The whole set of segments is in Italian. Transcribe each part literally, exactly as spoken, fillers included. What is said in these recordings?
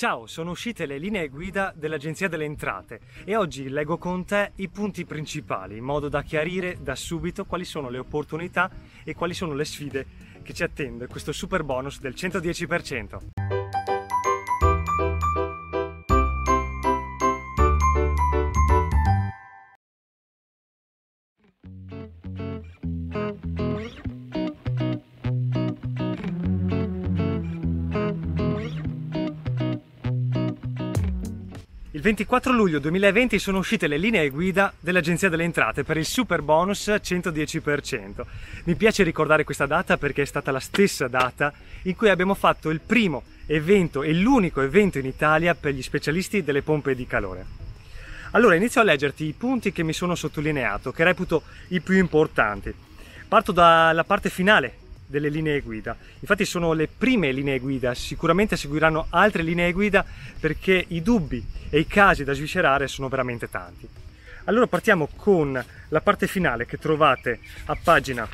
Ciao, sono uscite le linee guida dell'Agenzia delle Entrate e oggi leggo con te i punti principali in modo da chiarire da subito quali sono le opportunità e quali sono le sfide che ci attende questo super bonus del centodieci per cento. Il ventiquattro luglio duemilaventi sono uscite le linee guida dell'Agenzia delle Entrate per il super bonus centodieci per cento. Mi piace ricordare questa data perché è stata la stessa data in cui abbiamo fatto il primo evento e l'unico evento in Italia per gli specialisti delle pompe di calore. Allora inizio a leggerti i punti che mi sono sottolineato, che reputo i più importanti. Parto dalla parte finale delle linee guida. Infatti sono le prime linee guida, sicuramente seguiranno altre linee guida perché i dubbi e i casi da sviscerare sono veramente tanti. Allora partiamo con la parte finale che trovate a pagina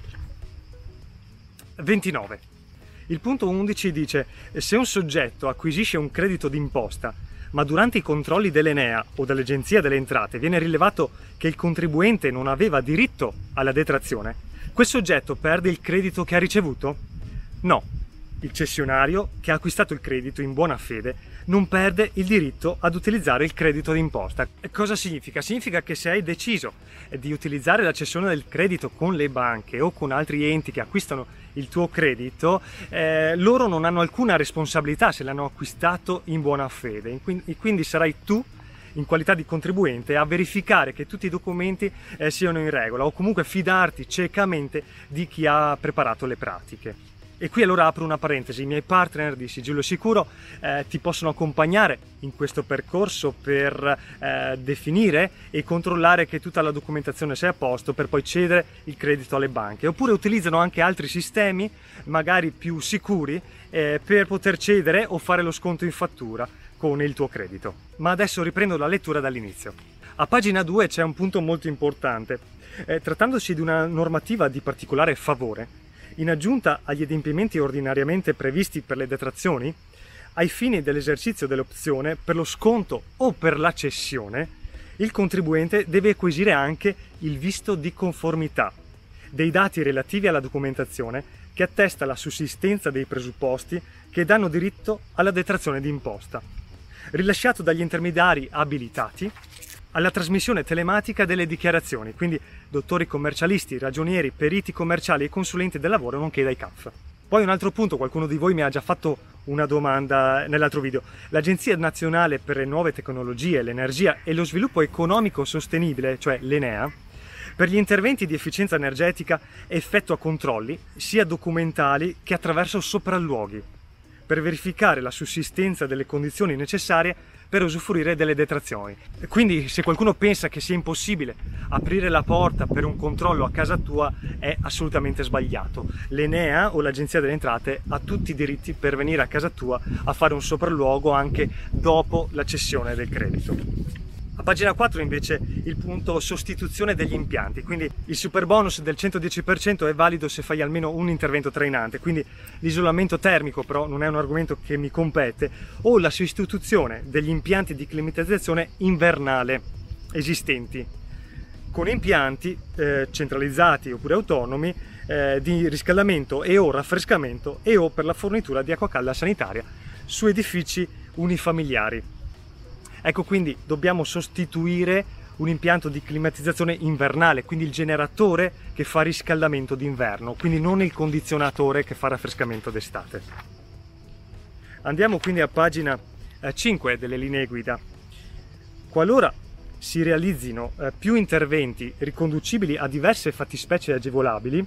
ventinove. Il punto undici dice: se un soggetto acquisisce un credito d'imposta ma durante i controlli dell'Enea o dell'Agenzia delle Entrate viene rilevato che il contribuente non aveva diritto alla detrazione, quel soggetto perde il credito che ha ricevuto? No, il cessionario che ha acquistato il credito in buona fede non perde il diritto ad utilizzare il credito d'imposta. Cosa significa? Significa che se hai deciso di utilizzare la cessione del credito con le banche o con altri enti che acquistano il tuo credito, eh, loro non hanno alcuna responsabilità se l'hanno acquistato in buona fede, e quindi sarai tu in qualità di contribuente a verificare che tutti i documenti eh, siano in regola o comunque fidarti ciecamente di chi ha preparato le pratiche. E qui allora apro una parentesi: i miei partner di Sigillo Sicuro eh, ti possono accompagnare in questo percorso per eh, definire e controllare che tutta la documentazione sia a posto per poi cedere il credito alle banche, oppure utilizzano anche altri sistemi magari più sicuri eh, per poter cedere o fare lo sconto in fattura con il tuo credito. Ma adesso riprendo la lettura dall'inizio. A pagina due c'è un punto molto importante. Eh, trattandosi di una normativa di particolare favore, in aggiunta agli adempimenti ordinariamente previsti per le detrazioni, ai fini dell'esercizio dell'opzione per lo sconto o per la cessione, il contribuente deve acquisire anche il visto di conformità dei dati relativi alla documentazione che attesta la sussistenza dei presupposti che danno diritto alla detrazione d'imposta, rilasciato dagli intermediari abilitati alla trasmissione telematica delle dichiarazioni, quindi dottori commercialisti, ragionieri, periti commerciali e consulenti del lavoro, nonché dai C A F. Poi un altro punto: qualcuno di voi mi ha già fatto una domanda nell'altro video. L'Agenzia Nazionale per le Nuove Tecnologie, l'Energia e lo Sviluppo Economico Sostenibile, cioè l'Enea, per gli interventi di efficienza energetica effettua controlli sia documentali che attraverso sopralluoghi per verificare la sussistenza delle condizioni necessarie per usufruire delle detrazioni. Quindi se qualcuno pensa che sia impossibile aprire la porta per un controllo a casa tua è assolutamente sbagliato. L'Enea o l'Agenzia delle Entrate ha tutti i diritti per venire a casa tua a fare un sopralluogo anche dopo la cessione del credito. A pagina quattro invece il punto sostituzione degli impianti, quindi il super bonus del centodieci per cento è valido se fai almeno un intervento trainante, quindi l'isolamento termico però non è un argomento che mi compete, o la sostituzione degli impianti di climatizzazione invernale esistenti con impianti eh, centralizzati oppure autonomi eh, di riscaldamento e o raffrescamento e o per la fornitura di acqua calda sanitaria su edifici unifamiliari. Ecco, quindi dobbiamo sostituire un impianto di climatizzazione invernale, quindi il generatore che fa riscaldamento d'inverno, quindi non il condizionatore che fa raffrescamento d'estate. Andiamo quindi a pagina cinque delle linee guida. Qualora si realizzino più interventi riconducibili a diverse fattispecie agevolabili,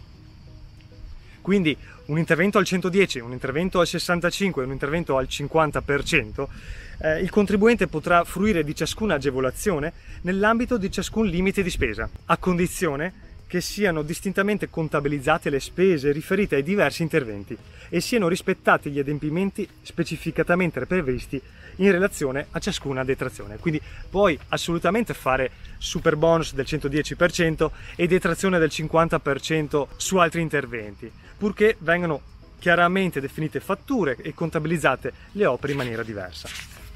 quindi un intervento al centodieci, un intervento al sessantacinque e un intervento al cinquanta per cento, eh, il contribuente potrà fruire di ciascuna agevolazione nell'ambito di ciascun limite di spesa, a condizione che siano distintamente contabilizzate le spese riferite ai diversi interventi e siano rispettati gli adempimenti specificatamente previsti in relazione a ciascuna detrazione. Quindi puoi assolutamente fare super bonus del centodieci per cento e detrazione del cinquanta per cento su altri interventi, purché vengano chiaramente definite fatture e contabilizzate le opere in maniera diversa.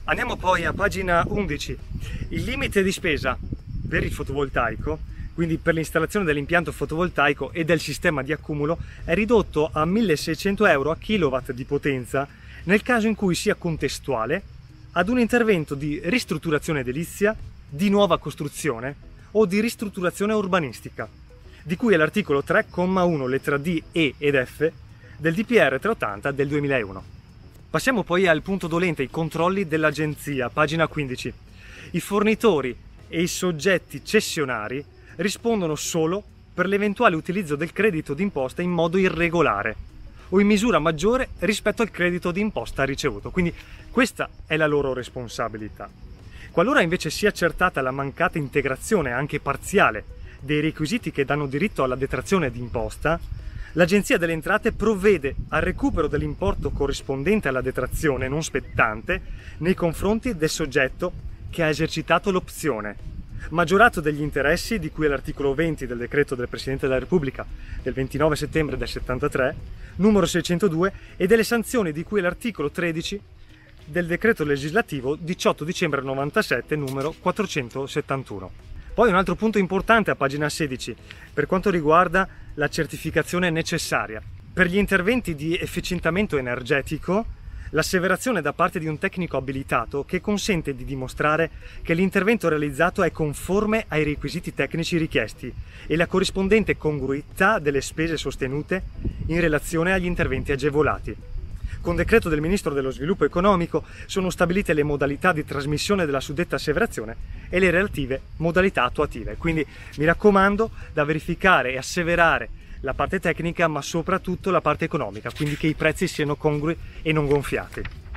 Andiamo poi a pagina undici. Il limite di spesa per il fotovoltaico, quindi per l'installazione dell'impianto fotovoltaico e del sistema di accumulo, è ridotto a milleseicento euro a kilowatt di potenza nel caso in cui sia contestuale ad un intervento di ristrutturazione edilizia, di nuova costruzione o di ristrutturazione urbanistica, di cui è l'articolo tre comma uno lettera D, E ed F del D P R trecentottanta del duemilauno. Passiamo poi al punto dolente, i controlli dell'agenzia, pagina quindici. I fornitori e i soggetti cessionari rispondono solo per l'eventuale utilizzo del credito d'imposta in modo irregolare o in misura maggiore rispetto al credito d'imposta ricevuto, quindi questa è la loro responsabilità. Qualora invece sia accertata la mancata integrazione anche parziale dei requisiti che danno diritto alla detrazione d'imposta, l'Agenzia delle Entrate provvede al recupero dell'importo corrispondente alla detrazione non spettante nei confronti del soggetto che ha esercitato l'opzione, maggiorato degli interessi di cui è l'articolo venti del decreto del Presidente della Repubblica del ventinove settembre del settantatré, numero seicentodue, e delle sanzioni di cui è l'articolo tredici del decreto legislativo diciotto dicembre novantasette, numero quattrocentosettantuno. Poi un altro punto importante a pagina sedici, per quanto riguarda la certificazione necessaria. Per gli interventi di efficientamento energetico, l'asseverazione da parte di un tecnico abilitato che consente di dimostrare che l'intervento realizzato è conforme ai requisiti tecnici richiesti e la corrispondente congruità delle spese sostenute in relazione agli interventi agevolati. Con decreto del Ministro dello Sviluppo Economico sono stabilite le modalità di trasmissione della suddetta asseverazione e le relative modalità attuative. Quindi mi raccomando da verificare e asseverare la parte tecnica, ma soprattutto la parte economica, quindi che i prezzi siano congrui e non gonfiati.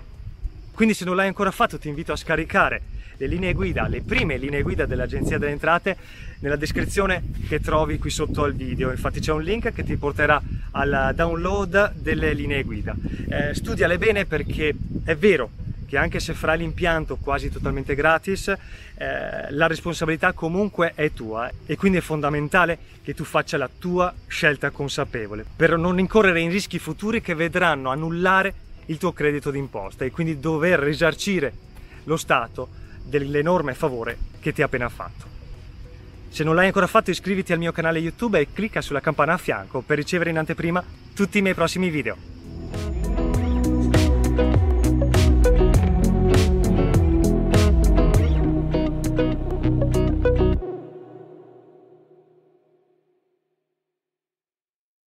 Quindi se non l'hai ancora fatto ti invito a scaricare le linee guida, le prime linee guida dell'Agenzia delle Entrate nella descrizione che trovi qui sotto al video. Infatti c'è un link che ti porterà al download delle linee guida. Eh, studiale bene, perché è vero che anche se farai l'impianto quasi totalmente gratis, eh, la responsabilità comunque è tua e quindi è fondamentale che tu faccia la tua scelta consapevole per non incorrere in rischi futuri che vedranno annullare il tuo credito d'imposta e quindi dover risarcire lo Stato dell'enorme favore che ti ha appena fatto. Se non l'hai ancora fatto, iscriviti al mio canale YouTube e clicca sulla campana a fianco per ricevere in anteprima tutti i miei prossimi video.